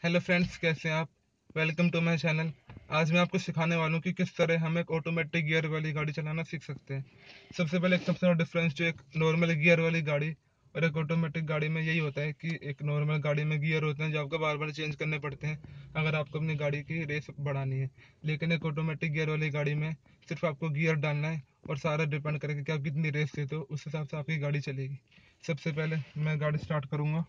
Hello friends, कैसे हैं आप। Welcome to my channel. आज मैं आपको सिखाने वाला हूँ कि किस तरह हम एक ऑटोमेटिक गियर वाली गाड़ी चलाना सीख सकते हैं। सबसे पहले एक सबसे बड़ा डिफरेंस जो एक नॉर्मल गियर वाली गाड़ी और एक ऑटोमेटिक गाड़ी में यही होता है कि एक नॉर्मल गाड़ी में गियर होते हैं जो आपको बार बार चेंज करने पड़ते हैं अगर आपको अपनी गाड़ी की रेस बढ़ानी है। लेकिन एक ऑटोमेटिक गियर वाली गाड़ी में सिर्फ आपको गियर डालना है और सारा डिपेंड करेगा कि आप कितनी रेस देते हो, उस हिसाब से आपकी गाड़ी चलेगी। सबसे पहले मैं गाड़ी स्टार्ट करूँगा।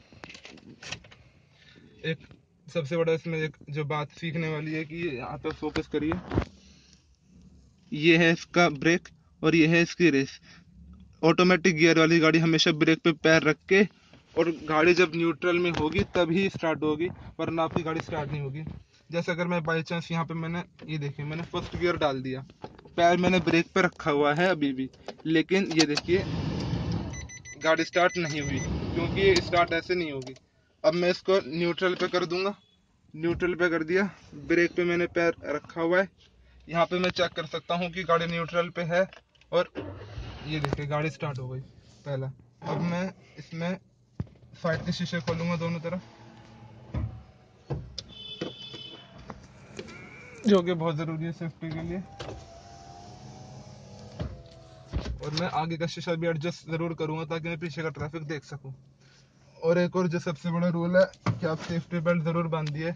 एक सबसे बड़ा इसमें एक जो बात सीखने वाली है कि यहाँ पे फोकस करिए, ये है इसका ब्रेक और ये है इसकी रेस। ऑटोमेटिक गियर वाली गाड़ी हमेशा ब्रेक पे पैर रख के और गाड़ी जब न्यूट्रल में होगी तभी स्टार्ट होगी, वरना आपकी गाड़ी स्टार्ट नहीं होगी। जैसे अगर मैं बाई चांस यहाँ पे मैंने ये देखिए मैंने फर्स्ट गियर डाल दिया, पैर मैंने ब्रेक पे रखा हुआ है अभी भी, लेकिन ये देखिए गाड़ी स्टार्ट नहीं हुई क्योंकि ये स्टार्ट ऐसे नहीं होगी। अब मैं इसको न्यूट्रल पे कर दूंगा। न्यूट्रल पे कर दिया, ब्रेक पे मैंने पैर रखा हुआ है। यहाँ पे मैं चेक कर सकता हूँ कि गाड़ी न्यूट्रल पे है और ये देखिए गाड़ी स्टार्ट हो गई पहला। अब मैं इसमें साइड के शीशे खोलूंगा दोनों तरफ, जो कि बहुत ज़रूरी है सेफ्टी के लिए। और मैं आगे का शीशा भी एडजस्ट ज़रूर करूँगा ताकि मैं पीछे का ट्रैफिक देख सकूँ। और एक और जो सबसे बड़ा रूल है कि आप सेफ्टी बेल्ट ज़रूर बांधिए।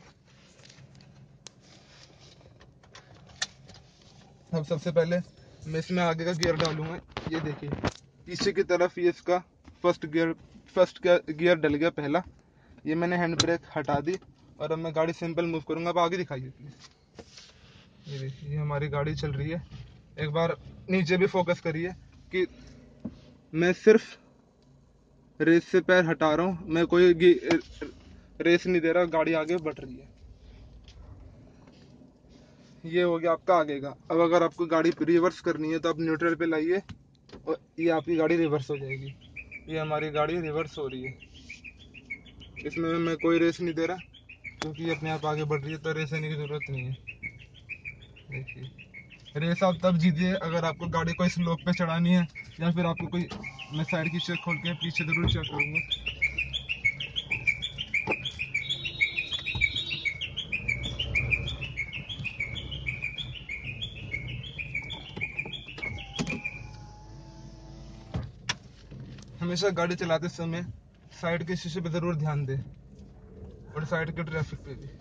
अब सबसे पहले मैं इसमें आगे का गियर डालूंगा। ये देखिए पीछे की तरफ ये इसका फर्स्ट गियर डल गया पहला। ये मैंने हैंड ब्रेक हटा दी और अब मैं गाड़ी सिंपल मूव करूंगा। अब आगे दिखाइए प्लीज। ये देखिए हमारी गाड़ी चल रही है। एक बार नीचे भी फोकस करिए कि मैं सिर्फ रेस से पैर हटा रहा हूँ, मैं कोई रेस नहीं दे रहा, गाड़ी आगे बढ़ रही है। ये हो गया आपका आगे का। अब अगर आपको गाड़ी रिवर्स करनी है तो आप न्यूट्रल पे लाइए और ये आपकी गाड़ी रिवर्स हो जाएगी। ये हमारी गाड़ी रिवर्स हो रही है। इसमें मैं कोई रेस नहीं दे रहा क्योंकि ये अपने आप आगे बढ़ रही है, तो रेस देने की ज़रूरत नहीं है। देखिए रेस आप तब जीतिए अगर आपको गाड़ी को स्लोप पे चढ़ानी है या फिर आपको कोई, मैं साइड की चेक खोल के पीछे ज़रूर चेक करूँगा। हमेशा गाड़ी चलाते समय साइड के शीशे पे ज़रूर ध्यान दें और साइड के ट्रैफिक पे भी।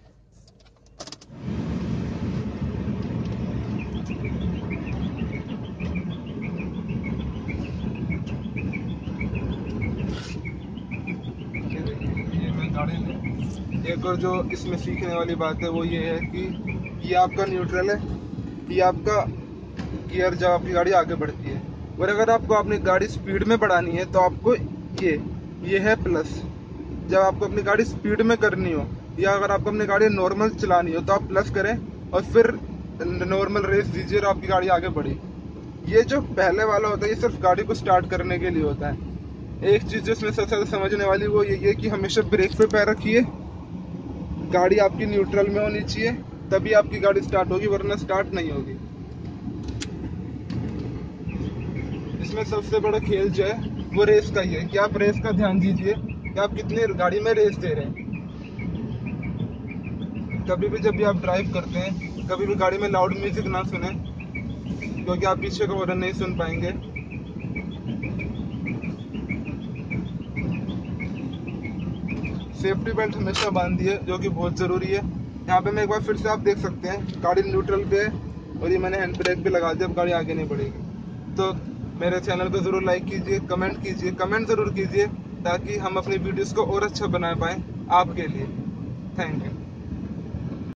ये मैं गाड़ी में एक और जो इसमें सीखने वाली बात है वो ये है कि ये आपका न्यूट्रल है, ये आपका गियर जब आपकी गाड़ी आगे बढ़ती है। और अगर आपको अपनी गाड़ी स्पीड में बढ़ानी है तो आपको ये है प्लस। जब आपको अपनी गाड़ी स्पीड में करनी हो या अगर आपको अपनी गाड़ी नॉर्मल चलानी हो तो आप प्लस करें और फिर नॉर्मल रेस दीजिए और आपकी गाड़ी आगे बढ़ी। ये जो पहले वाला होता है ये सिर्फ गाड़ी को स्टार्ट करने के लिए होता है। एक चीज़ जो इसमें सबसे ज़्यादा समझने वाली वो ये है कि हमेशा ब्रेक पे पैर रखिए, गाड़ी आपकी न्यूट्रल में होनी चाहिए, तभी आपकी गाड़ी स्टार्ट होगी, वरना स्टार्ट नहीं होगी। इसमें सबसे बड़ा खेल जो है वो रेस का ही है कि आप रेस का ध्यान दीजिए कि आप कितनी गाड़ी में रेस दे रहे हैं। कभी भी जब भी आप ड्राइव करते हैं कभी भी गाड़ी में लाउड म्यूजिक ना सुने क्योंकि आप पीछे का हॉर्न नहीं सुन पाएंगे। सेफ्टी बेल्ट हमेशा बांधिए जो कि बहुत ज़रूरी है। यहाँ पे मैं एक बार फिर से आप देख सकते हैं गाड़ी न्यूट्रल पे है और ये मैंने हैंड ब्रेक भी लगा दिया, अब गाड़ी आगे नहीं बढ़ेगी। तो मेरे चैनल को ज़रूर लाइक कीजिए, कमेंट ज़रूर कीजिए ताकि हम अपनी वीडियोस को और अच्छा बना पाएँ आपके लिए। Thank you.